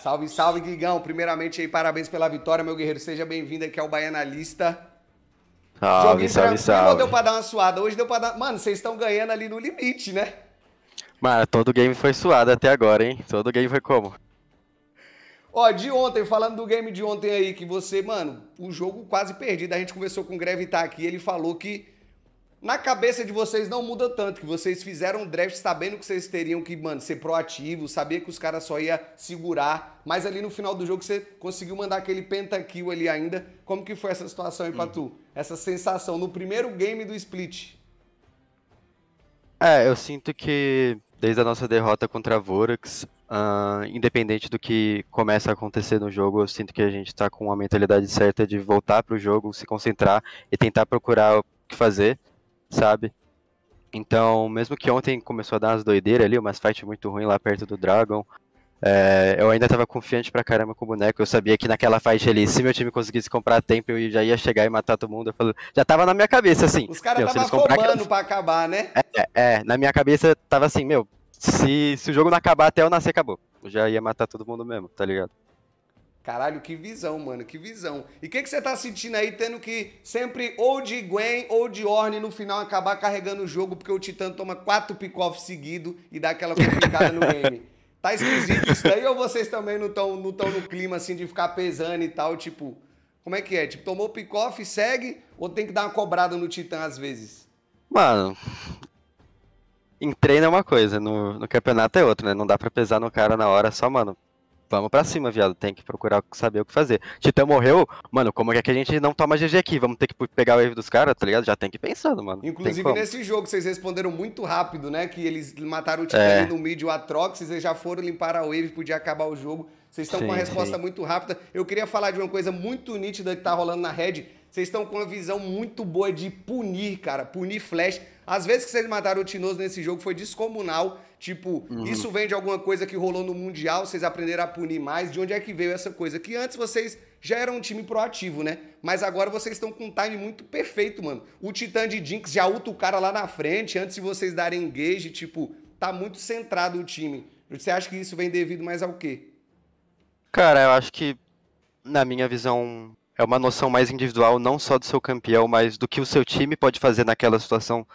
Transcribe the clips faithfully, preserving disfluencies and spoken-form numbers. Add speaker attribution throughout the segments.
Speaker 1: Salve, salve, Guigão. Primeiramente aí, parabéns pela vitória, meu guerreiro. Seja bem-vindo aqui ao Baianalista.
Speaker 2: Salve,
Speaker 1: Joguinho
Speaker 2: salve,
Speaker 1: tranquilo
Speaker 2: salve.
Speaker 1: ou deu pra dar uma suada? Hoje deu pra dar... Mano, vocês estão ganhando ali no limite, né?
Speaker 2: Mano, todo game foi suado até agora, hein? Todo game foi como?
Speaker 1: Ó, de ontem, falando do game de ontem aí, que você, mano, o jogo quase perdido. A gente conversou com o Greve tá aqui, ele falou que na cabeça de vocês não muda tanto, que vocês fizeram um draft sabendo que vocês teriam que, mano, ser proativos, sabia que os caras só iam segurar, mas ali no final do jogo você conseguiu mandar aquele pentakill ali ainda. Como que foi essa situação aí pra tu? Essa sensação no primeiro game do split?
Speaker 2: É, eu sinto que desde a nossa derrota contra a Vorax, uh, independente do que começa a acontecer no jogo, eu sinto que a gente tá com a mentalidade certa de voltar pro jogo, se concentrar e tentar procurar o que fazer, sabe? Então, mesmo que ontem começou a dar umas doideiras ali, umas fights muito ruins lá perto do Dragon, é, eu ainda tava confiante pra caramba com o boneco. Eu sabia que naquela fight ali, se meu time conseguisse comprar tempo, eu já ia chegar e matar todo mundo. Eu falo, já tava na minha cabeça, assim.
Speaker 1: Os caras
Speaker 2: meu, se
Speaker 1: estavam
Speaker 2: eles comprar
Speaker 1: afobando
Speaker 2: aquela-
Speaker 1: pra acabar, né?
Speaker 2: É, é, na minha cabeça tava assim, meu, se, se o jogo não acabar até eu nascer, acabou. Eu já ia matar todo mundo mesmo, tá ligado?
Speaker 1: Caralho, que visão, mano, que visão. E o que, que você tá sentindo aí, tendo que sempre ou de Gwen ou de Ornn no final acabar carregando o jogo, porque o Titã toma quatro pick-off seguido e dá aquela complicada no game? Tá esquisito isso daí ou vocês também não estão não tão no clima assim de ficar pesando e tal, tipo... Como é que é? Tipo, tomou pick-off, segue ou tem que dar uma cobrada no Titã às vezes?
Speaker 2: Mano, em treino é uma coisa, no, no campeonato é outra, né? Não dá pra pesar no cara na hora, só, mano, vamos pra cima, viado. Tem que procurar saber o que fazer. Titã morreu, mano, como é que a gente não toma G G aqui? Vamos ter que pegar o wave dos caras, tá ligado? Já tem que ir pensando, mano. Tem
Speaker 1: Inclusive,
Speaker 2: como.
Speaker 1: nesse jogo, vocês responderam muito rápido, né? Que eles mataram o Titã
Speaker 2: É.
Speaker 1: ali no mid, o Atrox, vocês já foram limpar a wave, podia acabar o jogo. Vocês estão com uma
Speaker 2: Sim,
Speaker 1: resposta
Speaker 2: sim.
Speaker 1: muito rápida. Eu queria falar de uma coisa muito nítida que tá rolando na Red. Vocês estão com uma visão muito boa de punir, cara. Punir flash. Às vezes que vocês mataram o Tinoso nesse jogo foi descomunal. Tipo,
Speaker 2: Uhum.
Speaker 1: isso vem de alguma coisa que rolou no Mundial, vocês aprenderam a punir mais. De onde é que veio essa coisa? Que antes vocês já eram um time proativo, né? Mas agora vocês estão com um time muito perfeito, mano. O Titã de Jinx já ulta o cara lá na frente, antes de vocês darem engage, tipo, tá muito centrado o time. Você acha que isso vem devido mais ao quê?
Speaker 2: Cara, eu acho que, na minha visão, é uma noção mais individual, não só do seu campeão, mas do que o seu time pode fazer naquela situação.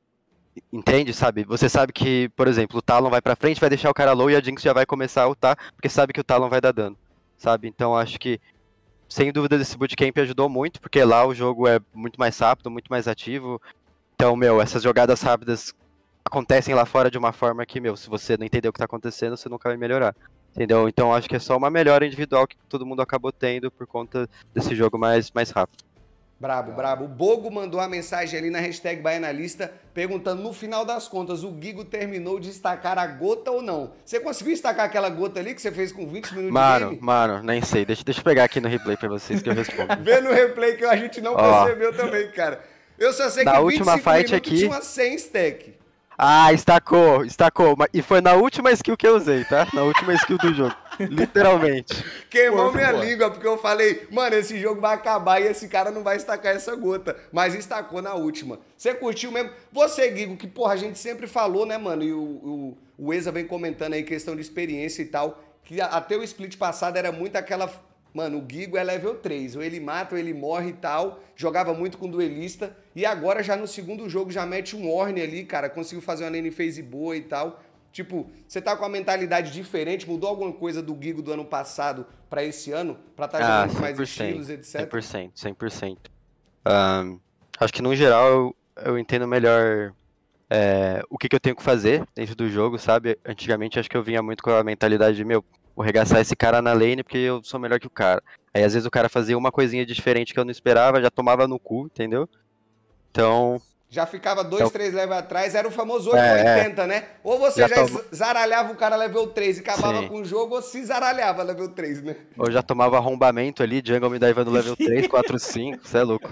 Speaker 2: Entende, sabe? Você sabe que, por exemplo, o Talon vai pra frente, vai deixar o cara low e a Jinx já vai começar a ultar, porque sabe que o Talon vai dar dano, sabe? Então acho que, sem dúvida, esse bootcamp ajudou muito, porque lá o jogo é muito mais rápido, muito mais ativo. Então, meu, essas jogadas rápidas acontecem lá fora de uma forma que, meu, se você não entender o que tá acontecendo, você nunca vai melhorar. Entendeu? Então acho que é só uma melhora individual que todo mundo acabou tendo por conta desse jogo mais, mais rápido.
Speaker 1: Brabo, brabo. O Bogo mandou uma mensagem ali na hashtag Baianalista perguntando, no final das contas, o Gigo terminou de estacar a gota ou não? Você conseguiu estacar aquela gota ali que você fez com vinte minutos
Speaker 2: Mano,
Speaker 1: de game?
Speaker 2: mano, nem sei. Deixa, deixa eu pegar aqui no replay pra vocês que eu respondo.
Speaker 1: Vê no replay que a gente não
Speaker 2: Ó.
Speaker 1: percebeu também, cara. Eu só sei
Speaker 2: Na
Speaker 1: que
Speaker 2: última
Speaker 1: vinte e cinco
Speaker 2: fight
Speaker 1: minutos
Speaker 2: aqui-
Speaker 1: tinha uma cem stack.
Speaker 2: Ah, estacou, estacou. Mas- E foi na última skill que eu usei, tá? Na última skill do jogo. Literalmente.
Speaker 1: Queimou
Speaker 2: Por
Speaker 1: minha
Speaker 2: favor.
Speaker 1: língua, porque eu falei, mano, esse jogo vai acabar e esse cara não vai estacar essa gota. Mas estacou na última. Você curtiu mesmo? Você, Gigo, que porra, a gente sempre falou, né, mano? E o, o, o Eza vem comentando aí questão de experiência e tal, que a- até o split passado era muito aquela... Mano, o Gigo é level três, ou ele mata ou ele morre e tal, jogava muito com duelista, e agora já no segundo jogo já mete um Ornn ali, cara, conseguiu fazer uma lane phase boa e tal. Tipo, você tá com uma mentalidade diferente, mudou alguma coisa do Gigo do ano passado pra esse ano? Pra tá
Speaker 2: Ah,
Speaker 1: jogando com mais
Speaker 2: cem por cento,
Speaker 1: estilos,
Speaker 2: cem
Speaker 1: etcétera?
Speaker 2: por cento, cem por cento. Ahn, acho que no geral eu, eu entendo melhor é, o que, que eu tenho que fazer dentro do jogo, sabe? Antigamente acho que eu vinha muito com a mentalidade de, meu, vou arregaçar esse cara na lane porque eu sou melhor que o cara. Aí às vezes o cara fazia uma coisinha diferente que eu não esperava, já tomava no cu, entendeu? Então,
Speaker 1: Já ficava dois,
Speaker 2: Então-
Speaker 1: três levels atrás, era o famoso oito
Speaker 2: É, é.
Speaker 1: oitenta, né? Ou você
Speaker 2: Já
Speaker 1: já,
Speaker 2: toma-
Speaker 1: zaralhava o cara level três e acabava
Speaker 2: Sim.
Speaker 1: com o jogo, ou se zaralhava level três, né?
Speaker 2: eu já tomava arrombamento ali, jungle me dava no level três, quatro, cinco, cê é louco.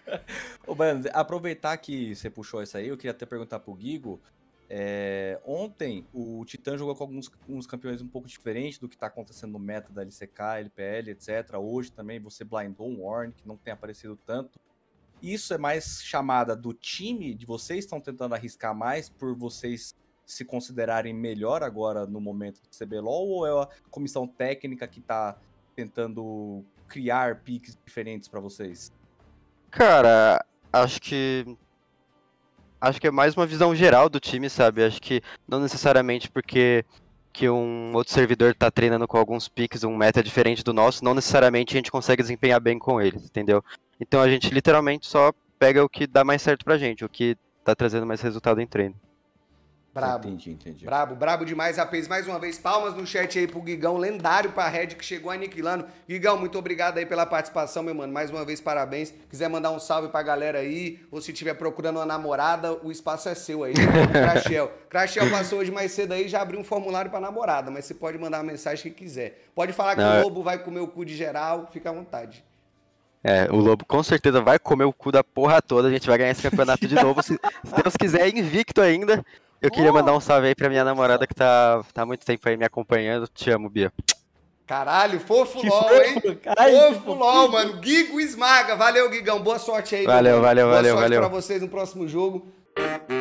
Speaker 3: Ô, Baiano, aproveitar que você puxou isso aí, eu queria até perguntar pro Gigo. é, ontem o Titã jogou com alguns, uns campeões um pouco diferentes do que tá acontecendo no meta da L C K, L P L, etcétera. Hoje também você blindou um Ornn, que não tem aparecido tanto. Isso é mais chamada do time, de vocês estão tentando arriscar mais por vocês se considerarem melhor agora no momento do C B L O L, ou é a comissão técnica que tá tentando criar piques diferentes pra vocês?
Speaker 2: Cara, acho que. Acho que é mais uma visão geral do time, sabe? Acho que não necessariamente porque que um outro servidor tá treinando com alguns piques, um meta diferente do nosso, não necessariamente a gente consegue desempenhar bem com eles, entendeu? Então a gente literalmente só pega o que dá mais certo pra gente, o que tá trazendo mais resultado em treino.
Speaker 1: Brabo.
Speaker 3: Entendi, entendi.
Speaker 1: Brabo, brabo demais, rapaz. Mais uma vez, palmas no chat aí pro Guigão, lendário pra Red, que chegou aniquilando. Guigão, muito obrigado aí pela participação, meu mano. Mais uma vez, parabéns. Quiser mandar um salve pra galera aí, ou se estiver procurando uma namorada, o espaço é seu aí. Crashel. Crashel passou hoje mais cedo aí, já abriu um formulário pra namorada, mas você pode mandar a mensagem que quiser. Pode falar que
Speaker 2: Não,
Speaker 1: o Lobo vai comer o cu de geral, fica à vontade.
Speaker 2: É, o Lobo com certeza vai comer o cu da porra toda, a gente vai ganhar esse campeonato de novo, se, se Deus quiser, invicto ainda. Eu queria mandar um salve aí pra minha namorada que tá, tá há muito tempo aí me acompanhando. Te amo, Bia.
Speaker 1: Caralho, fofo
Speaker 3: Que
Speaker 1: LOL,
Speaker 3: fofo,
Speaker 1: hein?
Speaker 3: caralho, que
Speaker 1: Fofo LOL, mano. Guigo esmaga. Valeu, Guigão. Boa sorte aí.
Speaker 2: Valeu,
Speaker 1: meu mano.
Speaker 2: valeu,
Speaker 1: Boa
Speaker 2: valeu,
Speaker 1: sorte
Speaker 2: valeu.
Speaker 1: pra vocês no próximo jogo.